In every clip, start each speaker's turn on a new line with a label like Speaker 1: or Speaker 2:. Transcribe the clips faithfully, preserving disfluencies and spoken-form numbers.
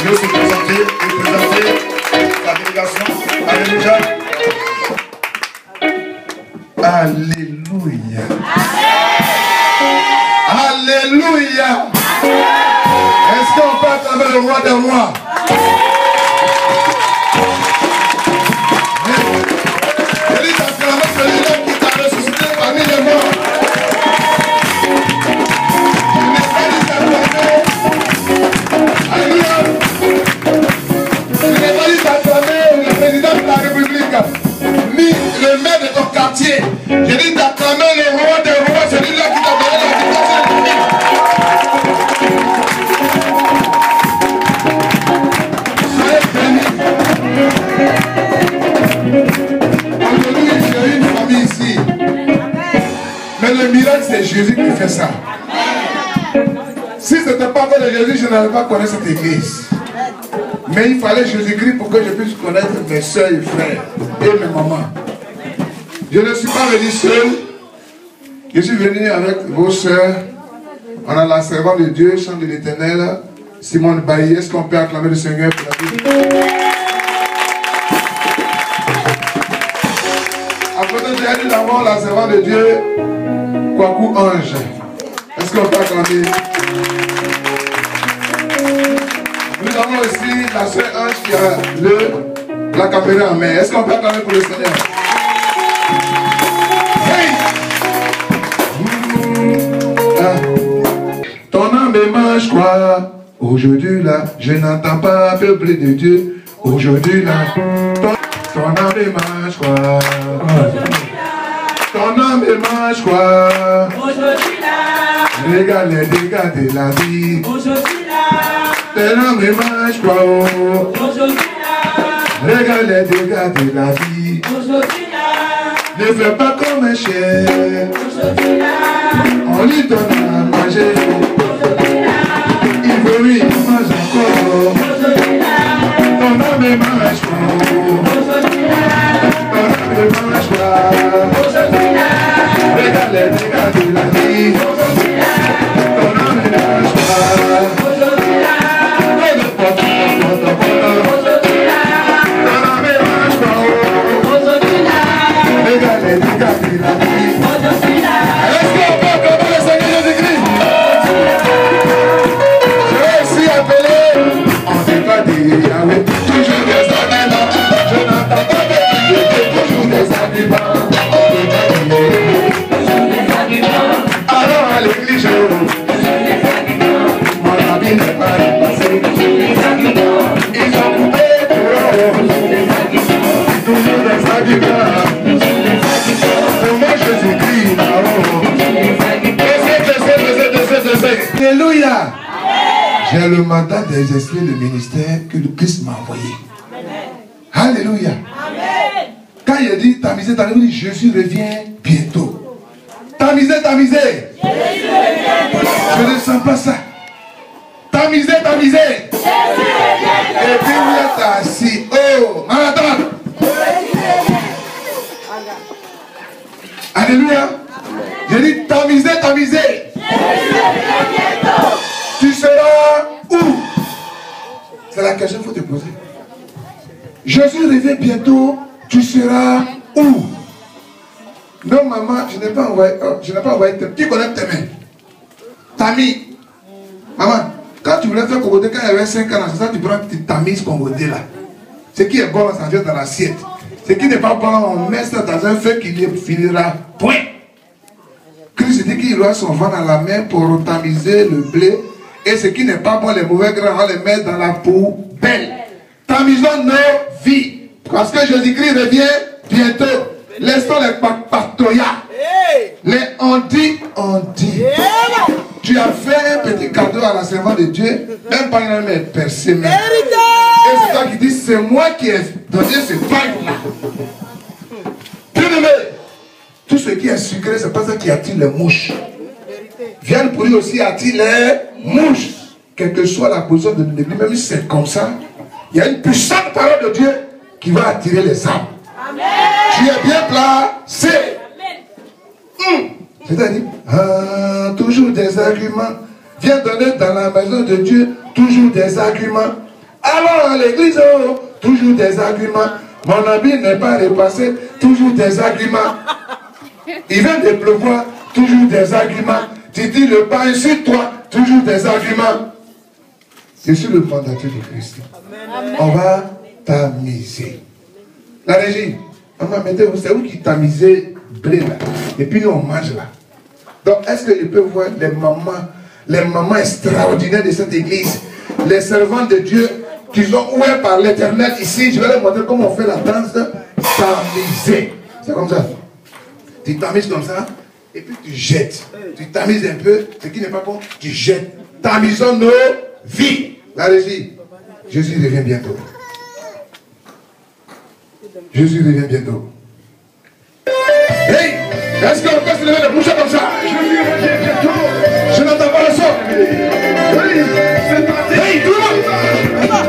Speaker 1: Je vais se présenter et présenter la délégation. Alléluia. Alléluia. Alléluia. Est-ce qu'on peut acclamer le roi des rois? Je dis d'acclamer celui-là qui t'a ressuscité parmi les morts. Je n'ai pas dit d'acclamer. Alléluia. Je n'ai pas dit d'acclamer le président de la République, ni le maire de ton quartier. J'ai dit d'acclamer le roi des rois, celui-là qui t'a donné la victoire. Soyez bénis. Aujourd'hui, j'ai une famille ici. Mais le miracle, c'est Jésus qui fait ça. Si ce n'était pas que de Jésus, je n'allais pas connaître cette église. Mais il fallait Jésus-Christ pour que je puisse connaître mes soeurs et frères et mes mamans. Je ne suis pas venu seul. Je suis venu avec vos soeurs. On a la servante de Dieu, chant de l'Éternel, Simone Bailly. Est-ce qu'on peut acclamer le Seigneur pour la vie? À côté de elle, nous avons la servante de Dieu, Kwaku Ange. Est-ce qu'on peut acclamer? Nous avons aussi la sœur Ange qui a le, la caméra en main. Est-ce qu'on peut acclamer pour le Seigneur? Hey! Ah. Ton âme est mange quoi? Aujourd'hui là, je n'entends pas peuple de Dieu. Aujourd'hui là, ton, ton âme est mange quoi? Ton âme est mange quoi? Aujourd'hui là, regarde les dégâts de la vie. Aujourd'hui là, ton âme est mange quoi? Aujourd'hui là, regarde les dégâts de la vie. Aujourd'hui là, ne fais pas comme un chien. Aujourd'hui là, on lui donne à manger. Aujourd'hui là, il veut lui, il mange encore. Aujourd'hui là, ton âme est mange quoi? Aujourd'hui là, ton âme est mange quoi? Aujourd'hui là, regarde les dégâts de la vie. Aujourd'hui là, ton âme est mange quoi? Aujourd'hui là, aujourd'hui là, ton âme est mange quoi? Aujourd'hui là, regarde les dégâts de la vie. Aujourd'hui là, est-ce qu'on peut acclamer le Seigneur Jésus-Christ? Je vais aussi appeler, on ne sait pas dire Yahweh, toujours des arguments. Je n'entends pas de Dieu, toujours des arguments. On ne peut pas dire, toujours des arguments. Alors à l'église, toujours des arguments. Mon ami n'est pas dépassé, toujours des arguments. Ils ont coupé pour eux, toujours des arguments. Toujours des arguments. Toujours des arguments. Pour moi, Jésus-Christ, là-haut. Alléluia. J'ai le mandat d'exercer le ministère que le Christ m'a envoyé. Amen. Alléluia. Amen. Quand il a dit tamisé, tamisé, il dit Jésus revient bientôt. Tamisé, tamisé. Jésus revient bientôt. Je ne sens pas ça. Tamisé, tamisé. Jésus revient bientôt. Et puis vous êtes assis. Oh, Marathon. Alléluia. J'ai dit tamisé, tamisé. Jésus revient bientôt. Tu seras où? C'est la question qu'il faut te poser. Jésus revient bientôt. Tu seras où? Non, maman, je n'ai pas envoyé. Oh, je n'ai pas envoyé. Qui connaît tes mains? Tami. Maman, quand tu voulais faire Congolais, quand il y avait cinq ans, c'est ça, tu prends tes tamis Congolais là. Ce qui est bon, ça vient dans l'assiette. Ce qui n'est pas bon, on met ça dans un feu qui finira. Point. Christ dit qu'il doit son vent dans la main pour tamiser le blé. Et ce qui n'est pas bon, les mauvais grains, on va les mettre dans la poubelle. Tamisons nos vies. Parce que Jésus-Christ revient bientôt. Laissons les patoyas. Les on dit, on dit. Tu as fait un petit cadeau à la servante de Dieu, même pas une même percée. Et c'est toi qui dis, c'est moi qui ai donné ce pain-là. Bien-aimé, tout ce qui est sucré, c'est pas ça qui attire les mouches. Viande pourrie aussi attire les mouches. Quelle que soit la position de l'église, même si c'est comme ça, il y a une puissante parole de Dieu qui va attirer les âmes. Amen. Tu es bien placé. Hum. C'est-à-dire, ah, toujours des arguments. Viens donner dans la maison de Dieu, toujours des arguments. allons à l'église, oh, toujours des arguments. Mon ami n'est pas repassé, toujours des arguments. Il vient de pleuvoir, toujours des arguments. Tu dis le pain sur toi, toujours des arguments. Je suis le fondateur de Christ. Amen. On va tamiser. La régie, maman, mettez-vous, c'est où qui tamisez blé là? Et puis nous on mange là. Donc est-ce que je peux voir les mamans, les mamans extraordinaires de cette église, les servants de Dieu qui sont ouverts par l'éternel ici? Je vais leur montrer comment on fait la danse tamisée. C'est comme ça. Tu tamises comme ça, et puis tu jettes. Tu tamises un peu, ce qui n'est pas bon, tu jettes. Tamisons nos vies. La régie, Jésus revient bientôt. Jésus revient bientôt. Hey, est-ce qu'on peut se lever de bouche comme ça? Jésus revient bientôt. Je n'entends pas le son. Hey, c'est parti. Hey, tout le monde.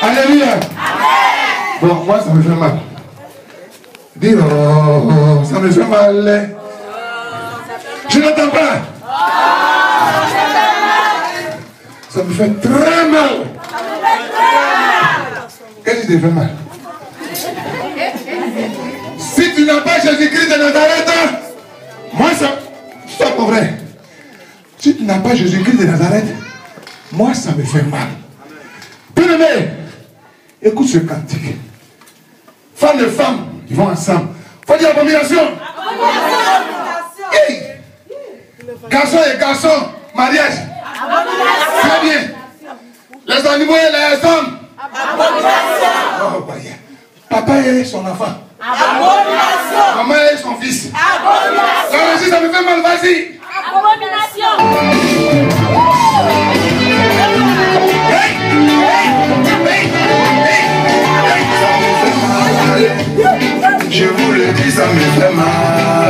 Speaker 1: Alléluia. Amen. Bon, moi ça me fait mal. Dis oh, ça me fait mal. Je n'entends pas. Ça me fait très mal. Qu'est-ce qui te fait mal? Si tu n'as pas Jésus-Christ de Nazareth, moi ça, c'est pas vrai. Si tu n'as pas Jésus-Christ de Nazareth, moi ça me fait mal. Bien-aimé, écoute ce cantique. Femmes et femmes, ils vont ensemble. Faut dire abomination. Abomination. Hey. Garçon et garçon, mariage. Abomination. Très bien. Les animaux et les hommes. Abomination. Oh, bah, yeah. Papa et son enfant. Abomination. Maman et son fils. Abomination. Si ça me fait mal, vas-y. Abomination. Hey. Hey. Hey. Hey. Je vous le dis, ça me fait mal.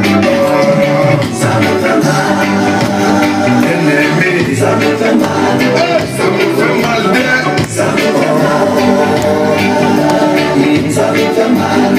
Speaker 1: Ça me fait mal. Bien-aimé, ça me fait mal. Ça me fait mal. Ça me fait mal. Ça me fait mal.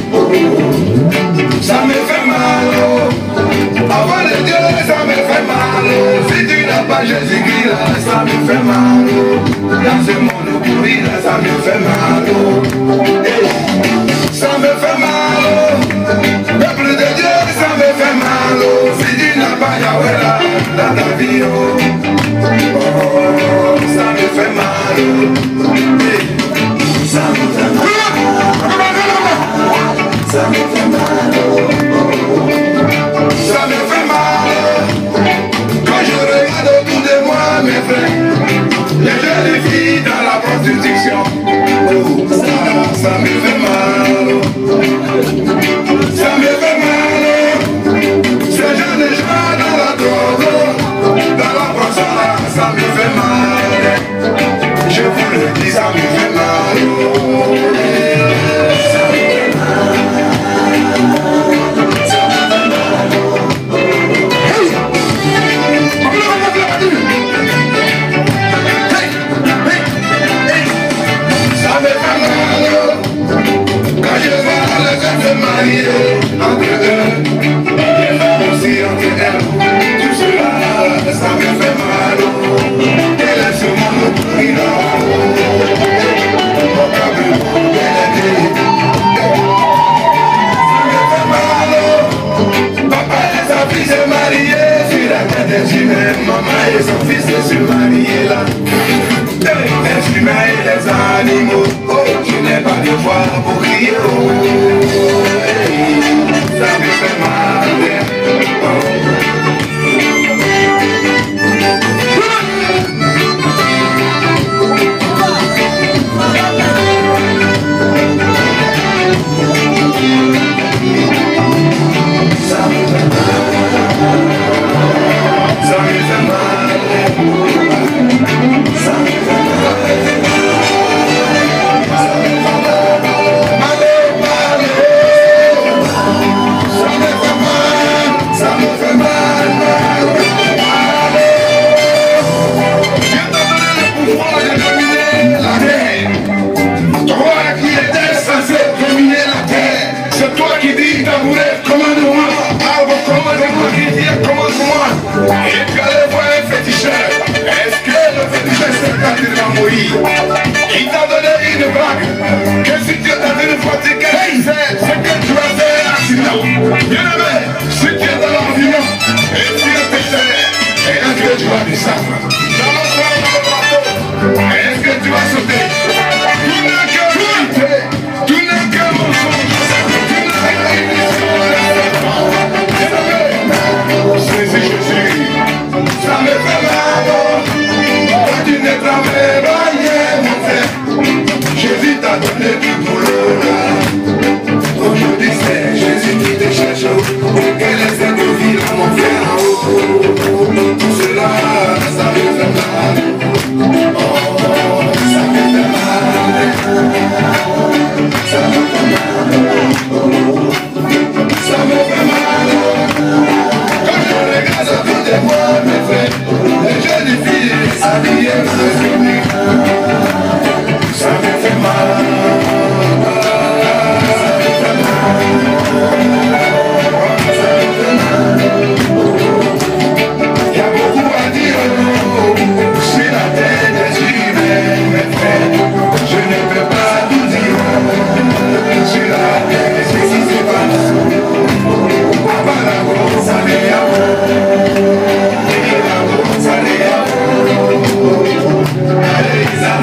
Speaker 1: Ça me fait mal. Avant le Dieu, ça me fait mal. Si tu n'as pas Jésus-Christ, ça me fait mal. Dans ce monde pourri, ça me fait mal. Ça me fait mal. Peuple de Dieu, ça me fait mal. Si tu n'as pas Yahweh là, dans ta vie, oh, oh, ça me fait mal. Ça me fait mal. Ça me fait mal. Ça me fait mal. Quand je regarde autour de moi, mes frères, les jeunes filles dans la prostitution. Oh, ça, ça me fait mal. Ça me fait mal. Ces jeunes gens dans la drogue, dans la brosse, ça me fait mal. Je vous le dis, ça me fait mal. Ça me fait mal. Ça me fait mal. Hey! Ça me fait mal. Quand je vois les gens se marier entre eux, les femmes aussi entre elles, tout cela, ça me fait mal. Quel est ce monde pourri là? Mon câble, quel est ça me fait mal. Papa et sa fille se mariaient sur la tête des humains. Maman et son fils se mariaient là. Les humains et les animaux, oh, je n'ai pas de voix pour crier, oh, hey, ça me fait mal, oh. Ça me fait mal, ça me fait mal, ça me fait mal. Et tu allais voir un féticheur. Est-ce que le féticheur sait quand il va mourir? Il t'a donné une blague que si tu es dans une fatiguée, c'est ce que tu vas faire accident. Bien aimé, si tu es dans l'avion et tu es péché, est-ce que tu vas descendre? Dans le soir, dans le bateau, est-ce que tu vas sauter? Tout n'est que vérité, tout n'est que mensonge, tout n'est que illusion. Bien aimé, saisis Jésus. Ça me fait mal, quand tu ne travailles pas rien, mon frère. Jésus t'a donné du boulot. Aujourd'hui c'est Jésus qui te cherche. Quel est cette vie là, mon frère? Tout cela, ça me fait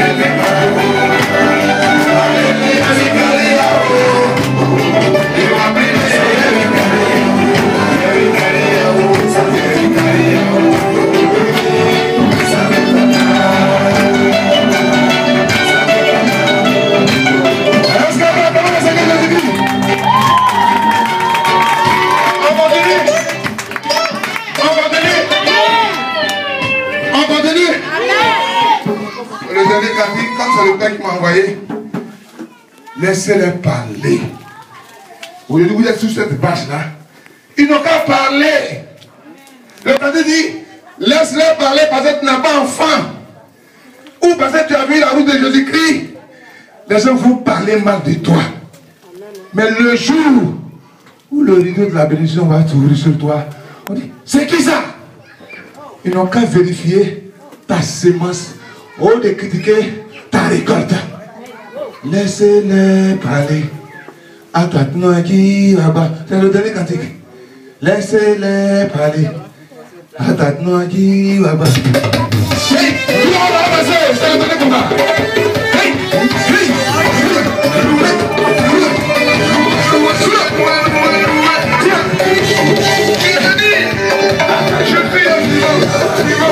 Speaker 1: Laissez-les parler. Aujourd'hui, vous êtes sur cette bâche-là. Ils n'ont qu'à parler. Le Père dit, laisse-les parler parce que tu n'as pas enfant. Ou parce que tu as vu la route de Jésus-Christ. Les gens vont parler mal de toi. Mais le jour où le rideau de la bénédiction va s'ouvrir sur toi, on dit, c'est qui ça? Ils n'ont qu'à vérifier ta sémence. Au lieu de critiquer ta récolte. Laissez-les parler. C'est le dernier cantique. Laissez-les parler. Hey, c'est le dernier combat. Hey, hey, je suis un vivant.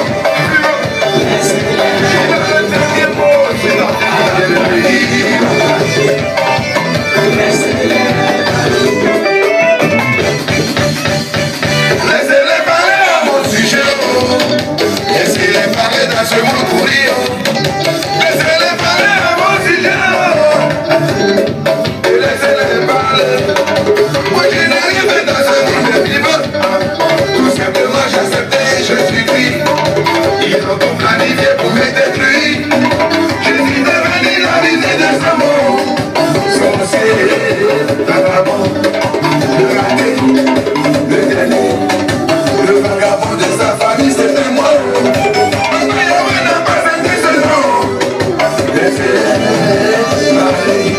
Speaker 1: Laissez-les parler à mon sujet. Laissez-les parler dans ce monde courir. Laissez-les parler à mon sujet. Et laissez-les parler. Moi je n'arrive dans ce monde vivant. Tout simplement j'accepte Jésus-Christ. Ils ont tout planifié pour me détruire. Je suis devenu la visée de ce monde. Sorcier, vagabond, le raté, le dernier, le vagabond de sa famille, c'était moi. Mais on n'a pas senti ce nom. Laissez-les parler.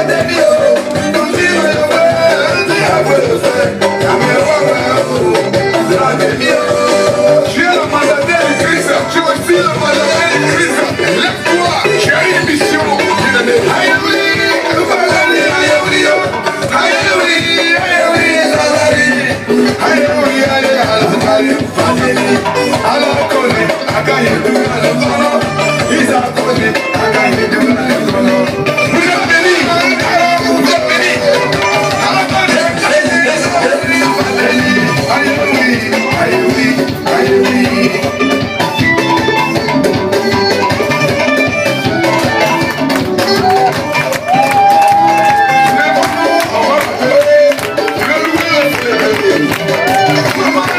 Speaker 2: Yeah.
Speaker 1: revenu.